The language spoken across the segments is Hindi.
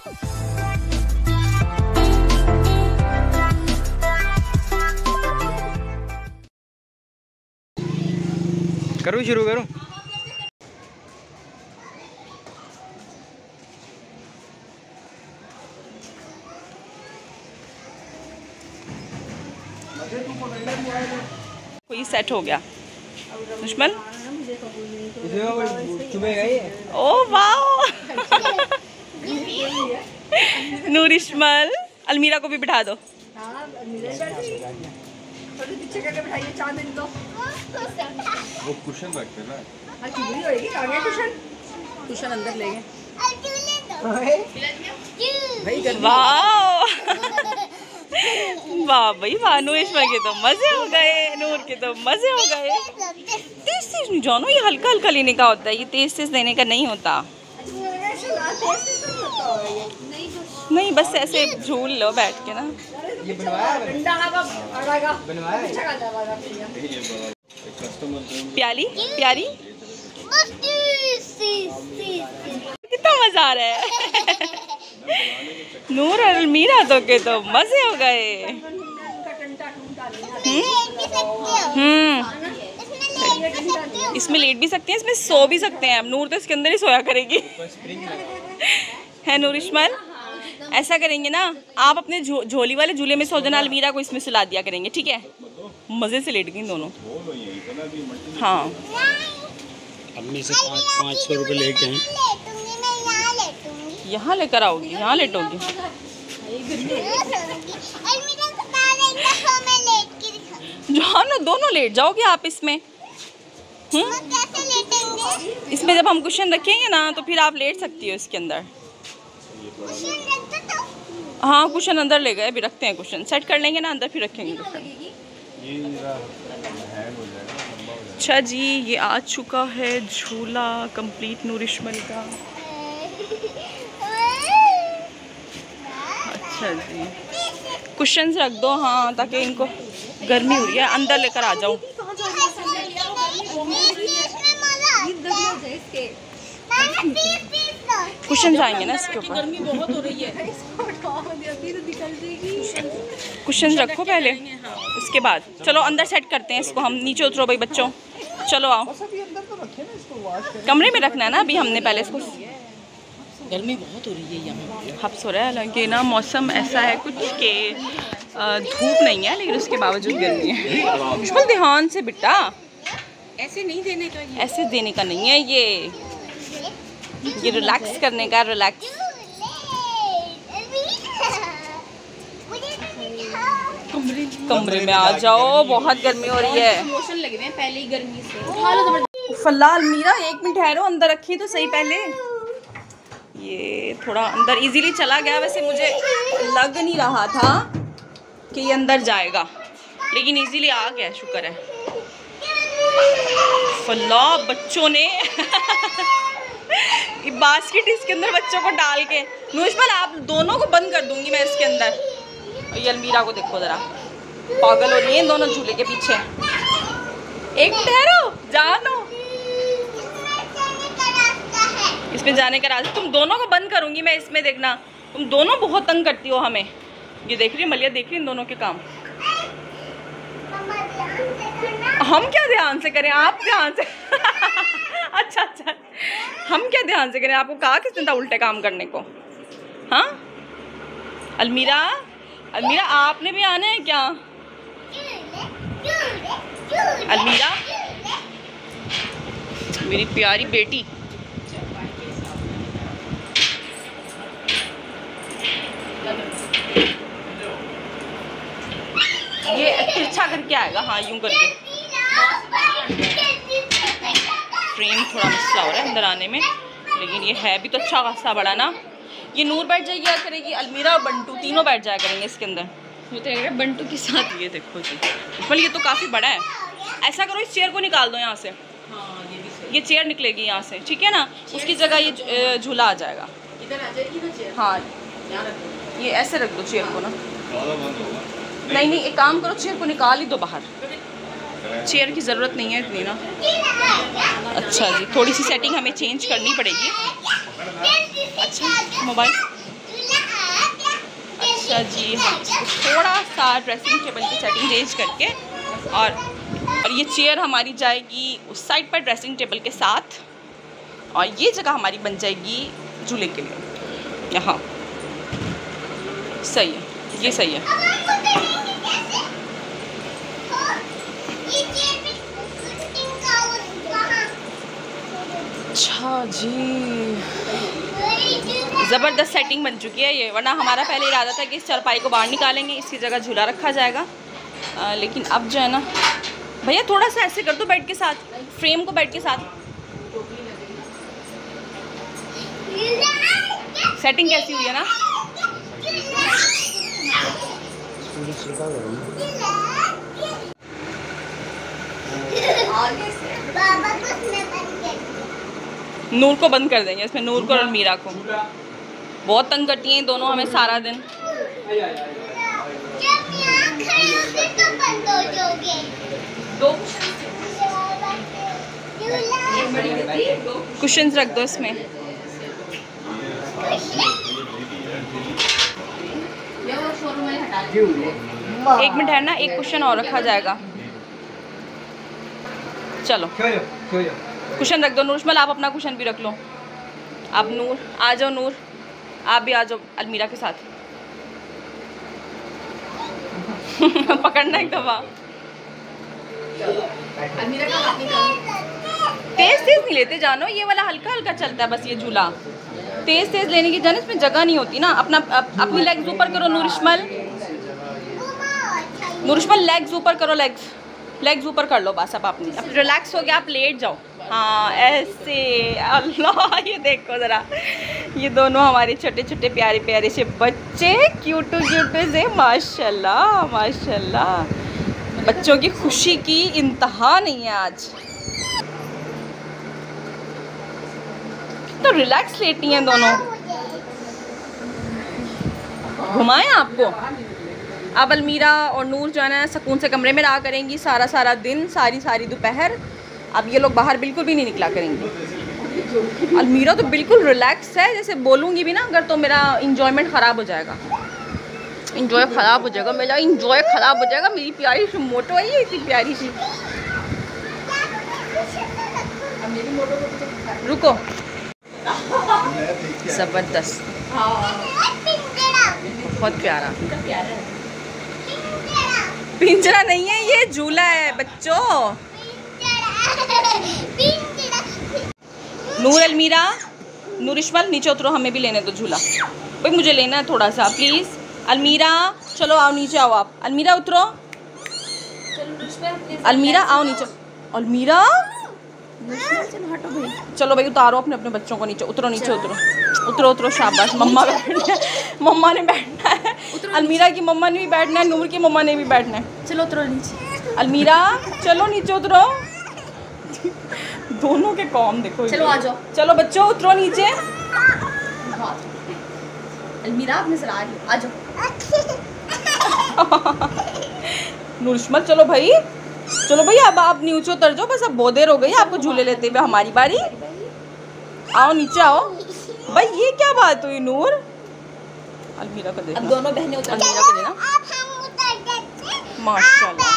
करूँ शुरू करूँ? कोई सेट हो गया दुश्मन। ओ वाह नूरिशमल, अलमीरा को भी बिठा दो। वो कुशन रखते ना, कुशन अंदर ले गए। वाह भाई वाह, नूरिशमल के तो मजे हो गए, नूर के तो मजे हो गए। तेज तेज नहीं जानो, ये हल्का हल्का लेने का होता है, ये तेज तेज लेने का नहीं होता। नहीं बस ऐसे झूल लो बैठ के ना। ये बनवाया प्याली प्यारी, कितना मजा आ रहा है। नूर और अलमीरा तो के तो मजे हो गए। इसमें लेट भी सकते हैं, इसमें सो भी सकते हैं। अब नूर तो इसके अंदर ही सोया करेगी है नूरिशमल। ऐसा करेंगे ना, आप अपने झोली वाले झूले में सो जाना, अलमीरा को इसमें सुला दिया करेंगे, ठीक है? मजे से लेट गई दोनों। हाँ अम्मी से 500 रुपये लेके हैं। यहाँ लेकर आओगी, यहाँ लेटोगी। जाओ ना, दोनों लेट जाओगे आप इसमें। इसमें जब हम कुशन रखेंगे ना तो फिर आप लेट सकती हो इसके अंदर। हाँ कुशन अंदर ले गए, अभी रखते हैं कुशन, सेट कर लेंगे ना अंदर फिर रखेंगे कुशन। अच्छा जी, ये आ चुका है झूला कंप्लीट नूरिशमल का। अच्छा जी, कुशन्स रख दो हाँ, ताकि इनको गर्मी हो रही है। अंदर लेकर आ जाओ। कुशन आएंगे ना इसके ऊपर। गर्मी बहुत हो रही है, कुशन रखो पहले, उसके बाद चलो अंदर सेट करते हैं इसको हम। नीचे उतरो भाई बच्चों, चलो आओ। कमरे में रखना है ना अभी हमने, पहले इसको। गर्मी बहुत हो रही है यहाँ, हफ्स हो रहा है। हालांकि ना मौसम ऐसा है कुछ के धूप नहीं है, लेकिन उसके बावजूद गर्मी है। मुश्किल ध्यान से बेटा, ऐसे नहीं देने का, ऐसे देने का नहीं है, ये रिलैक्स करने का। रिलैक्स कमरे में आ जाओ, बहुत गर्मी हो रही है। लोशन लगे हुए हैं पहले ही गर्मी से। फल्ला अलमीरा 1 मिनट ठहरो, अंदर रखिए तो सही पहले। ये थोड़ा अंदर इजीली चला गया, वैसे मुझे लग नहीं रहा था कि ये अंदर जाएगा, लेकिन इजीली आ गया, शुक्र है। फल्ला बच्चों ने बास्केट इसके अंदर बच्चों को डाल के। नूरिशमल आप दोनों को बंद कर दूंगी मैं इसके अंदर। और ये अलमीरा को देखो जरा, पागल हो रही है दोनों झूले के पीछे। एक ठहरो, जानो इसमें जाने का रास्ता। तुम दोनों को बंद करूंगी मैं इसमें, देखना तुम दोनों बहुत तंग करती हो हमें। ये देख रही है मलिया, देख रही है इन दोनों के काम। हम क्या ध्यान से करें, आप ध्यान से अच्छा अच्छा, हम क्या ध्यान से करें? आपको कहा किसने था उल्टे काम करने को? हाँ अलमीरा, अलमीरा आपने भी आना है क्या? अलमीरा मेरी प्यारी बेटी, ये तिरछा करके आएगा। हाँ यूं करके। फ्रेम थोड़ा मसला हो रहा है अंदर आने में, लेकिन ये है भी तो अच्छा खासा बड़ा ना। ये नूर बैठ जाएगी करेगी, अलमीरा और बंटू तीनों बैठ जाया करेंगे इसके अंदर। वो तो बंटू के साथ। ये देखो जी, बल ये तो काफ़ी बड़ा है। ऐसा करो इस चेयर को निकाल दो यहाँ से। हाँ ये चेयर निकलेगी यहाँ से, ठीक है ना? उसकी जगह ये झूला आ जाएगा। इधर आ जाएगी ना चेयर। हाँ ये ऐसे रख दो चेयर को ना। नहीं नहीं, एक काम करो, चेयर को निकाल ही दो बाहर। चेयर की ज़रूरत नहीं है इतनी ना। अच्छा जी, थोड़ी सी सेटिंग हमें चेंज करनी पड़ेगी। अच्छा मोबाइल अच्छा जी, हम इसको थोड़ा सा ड्रेसिंग टेबल की सेटिंग चेंज करके और ये चेयर हमारी जाएगी उस साइड पर ड्रेसिंग टेबल के साथ, और ये जगह हमारी बन जाएगी झूले के लिए यहाँ। सही है, ये सही है। अच्छा जी, ज़बरदस्त सेटिंग बन चुकी है ये, वरना हमारा पहले इरादा था कि इस चारपाई को बाहर निकालेंगे, इसकी जगह झूला रखा जाएगा। लेकिन अब जो है ना भैया, थोड़ा सा ऐसे कर दो बेड के साथ, फ्रेम को बेड के साथ। सेटिंग कैसी हुई है ना? नूर को बंद कर देंगे इसमें, नूर को और मीरा को। बहुत तंग करती हैं दोनों हमें सारा दिन। कुशन्स रख दो इसमें। एक मिनट है ना, एक कुशन और रखा जाएगा। चलो कुशन रख दो। नूरजमल आप अपना कुशन भी रख लो। आप नूर आ जाओ, नूर आप भी आ जाओ अलमीरा के साथ। पकड़ना एक दफा। तेज तेज नहीं लेते जानो, ये वाला हल्का हल्का चलता है बस ये झूला। तेज तेज लेने की जाने इसमें जगह नहीं होती ना। अपनी लेग्स ऊपर करो नूरिशमल। नूरिशमल लेग्स ऊपर करो, लेग्स ऊपर कर लो बस। अब रिलैक्स हो गया, आप लेट जाओ। हाँ ऐसे। अल्लाह ये देखो ज़रा, ये दोनों हमारे छोटे छोटे प्यारे प्यारे से बच्चे, क्यूटू से। माशाल्लाह माशाल्लाह, बच्चों की खुशी की इंतहा नहीं है आज। तो रिलैक्स लेटी हैं दोनों। घुमाएं आपको। अब अलमीरा और नूर जो है ना सुकून से कमरे में रहा करेंगी सारा दिन, सारी दोपहर। अब ये लोग बाहर बिल्कुल भी नहीं निकला करेंगे। अलमीरा तो बिल्कुल रिलैक्स है, जैसे बोलूँगी भी ना अगर तो मेरा इंजॉयमेंट ख़राब हो जाएगा। इंजॉय ख़राब हो जाएगा मेरा, इंजॉय ख़राब हो जाएगा। मेरी प्यारी सी मोटो आई है, इतनी प्यारी सी। रुको, ज़बरदस्त, बहुत प्यारा। पिंजरा नहीं है, ये झूला है बच्चों। नूर अलमीरा, नूरिशमल नीचे उतरो, हमें भी लेने दो झूला भाई, मुझे लेना है थोड़ा सा प्लीज़। अलमीरा चलो आओ नीचे आओ आप। अलमीरा उतरो, अलमीरा आओ नीचे। अलमीरा चलो भाई उतारो अपने अपने बच्चों को नीचे। उतरो नीचे, उतरो शाबाश। मम्मा बैठना है, मम्मा ने बैठना है। अलमीरा की मम्मा ने भी बैठना है, नूर की मम्मा ने भी बैठना है। चलो उतरो नीचे। अलमीरा चलो नीचे उतरो। दोनों के कॉम देखो। चलो आ जाओ। चलो बच्चों उतरो नीचे। अलमीरा आप नजर आ रही हो, आ जाओ। नूरिशमल चलो भाई, चलो भाई अब आप नीचे उतर जाओ बस। अब बहुत देर हो गई आपको झूले लेते हुए, हमारी बारी। आओ नीचे आओ भाई। ये क्या बात हुई नूर? अलमीरा को देखना। अब दोनों बहनें उतर। अलमीरा को देना। माशाल्लाह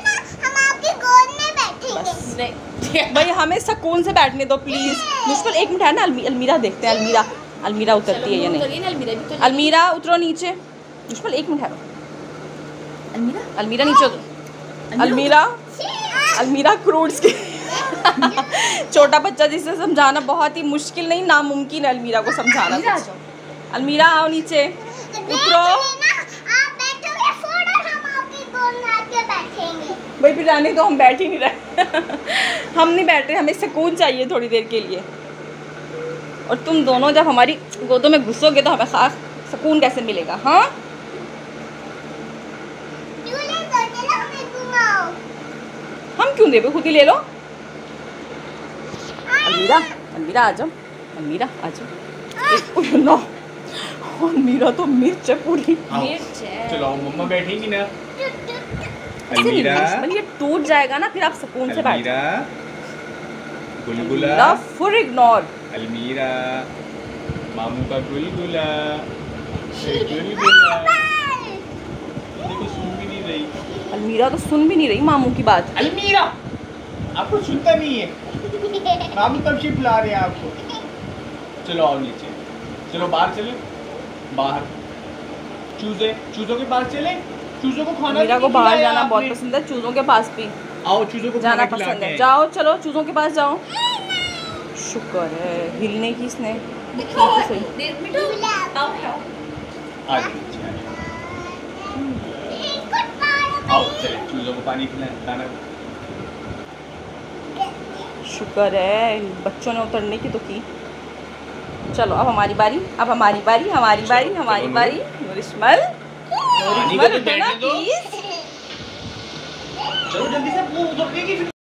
भाई, हमें सुकून से बैठने दो प्लीज। मुश्किल एक मिनट है ना। अलमीरा देखते हैं, अलमीरा उतरती है या नहीं। अलमीरा उतरो नीचे। मुश्किल एक मिनट है। अलमीरा नीचे उतरो। अलमीरा क्रूड्स की छोटा बच्चा जिसे समझाना बहुत ही मुश्किल नहीं नामुमकिन है अलमीरा को समझाना। अलमीरा आओ नीचे, उतरो भाई। फिर आने तो हम बैठ ही नहीं रहे। हम नहीं बैठ रहे, हमें सुकून चाहिए थोड़ी देर के लिए। और तुम दोनों जब हमारी गोदों में घुसोगे तो हमें खास सुकून कैसे मिलेगा? हाँ हम क्यों देवे, खुद ही ले लो। अलमीरा आ जाओ, अलमीरा आ जाओ। नो अलमीरा तो मिर्च है पूरी। चलो मम्मा बैठेंगी ना। अलमीरा ये टूट जाएगा ना, फिर आप सुकून से बैठ। गुलगुला फुल इग्नोर। अलमीरा मामू का गुलगुला, गुलगुला अलमीरा तो सुन भी नहीं रही मामू की बात। अलमीरा आपको सुनता नहीं है, मामू कब से बुला रहे हैं आपको। चलो आओ नीचे, चलो बाहर चले, बाहर चूजों के पास चले। चूजों को खाना, मीरा को बाहर जाना बहुत पसंद है, चूजों के पास भी आओ, चूजों को जाना पसंद है। जाओ चलो चूजों के पास जाओ। शुक्र है हिलने की इसने आओ चले चूजों को पानी खिलाना। शुक्र है बच्चों ने उतरने की तो की। चलो अब हमारी बारी, अब हमारी बारी, हमारी बारी, हमारी बारी। नूरिशमल उठो ना प्लीज, चलो जल्दी से।